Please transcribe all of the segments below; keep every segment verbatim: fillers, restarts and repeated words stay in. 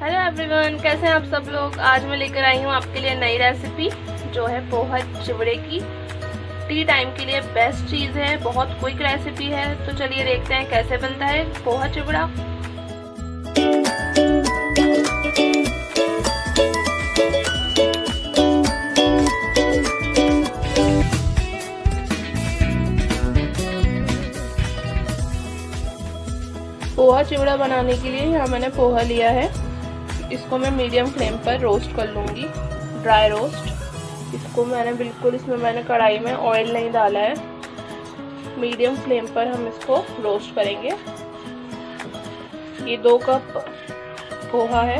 Hello everyone, कैसे हैं आप सब लोग। आज मैं लेकर आई हूँ आपके लिए नई रेसिपी जो है पोहा चिवड़े की। टी टाइम के लिए बेस्ट चीज़ है, बहुत क्विक रेसिपी है। तो चलिए देखते हैं कैसे बनता है पोहा चिवड़ा। पोहा चिवड़ा बनाने के लिए यहाँ मैंने पोहा लिया है। इसको मैं मीडियम फ्लेम पर रोस्ट कर लूँगी, ड्राई रोस्ट। इसको मैंने बिल्कुल इसमें मैंने कढ़ाई में ऑयल नहीं डाला है। मीडियम फ्लेम पर हम इसको रोस्ट करेंगे। ये दो कप पोहा है।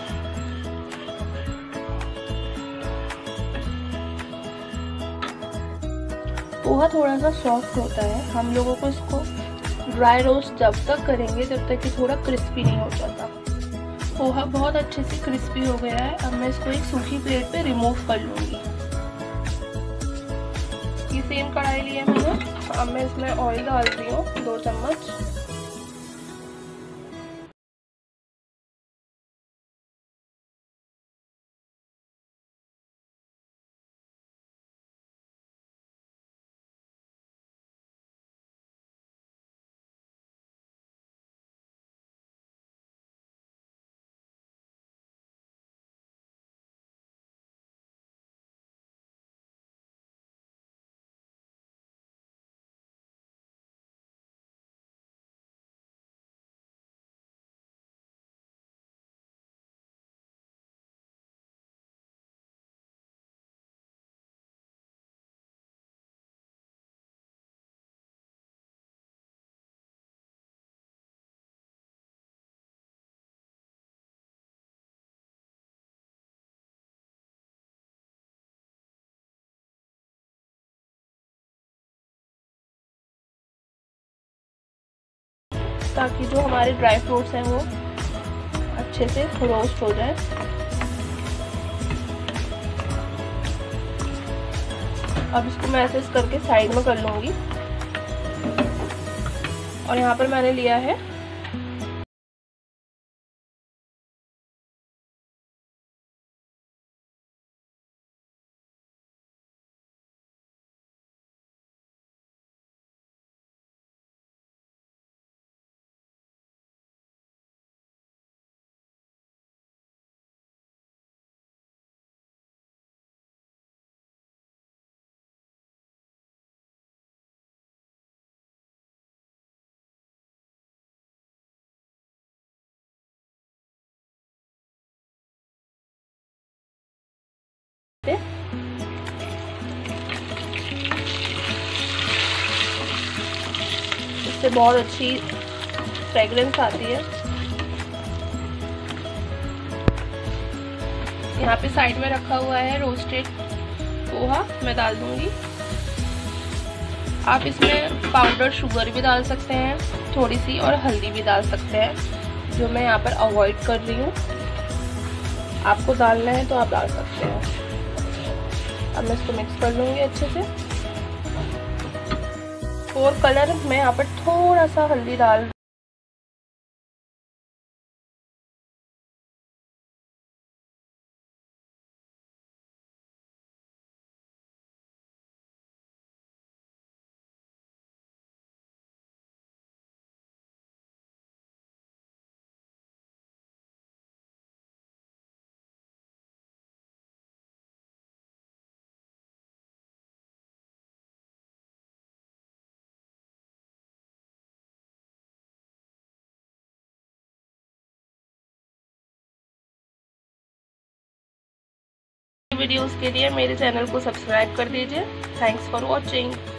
पोहा थोड़ा सा सॉफ्ट होता है, हम लोगों को इसको ड्राई रोस्ट जब तक करेंगे जब तक कि थोड़ा क्रिस्पी नहीं हो जाता। पोहा बहुत अच्छे से क्रिस्पी हो गया है। अब मैं इसको एक सूखी प्लेट पे रिमूव कर लूँगी। ये सेम कढ़ाई ली है मैंने। अब मैं इसमें ऑयल डाल रही हूँ दो चम्मच। ताकि जो हमारे ड्राई फ्रूट्स हैं वो अच्छे से रोस्ट हो जाए। अब इसको मैं ऐसे करके साइड में कर लूँगी। और यहाँ पर मैंने लिया है इससे बहुत अच्छी फ्रेग्रेंस आती है। यहाँ पे साइड में रखा हुआ है रोस्टेड पोहा, मैं डाल दूंगी। आप इसमें पाउडर शुगर भी डाल सकते हैं थोड़ी सी, और हल्दी भी डाल सकते हैं, जो मैं यहाँ पर अवॉइड कर रही हूँ। आपको डालना है तो आप डाल सकते हैं। अब मैं इसको मिक्स कर लूँगी अच्छे से। और कलर मैं यहाँ पर थोड़ा सा हल्दी डाल वीडियोस के लिए मेरे चैनल को सब्सक्राइब कर दीजिए। Thanks for watching.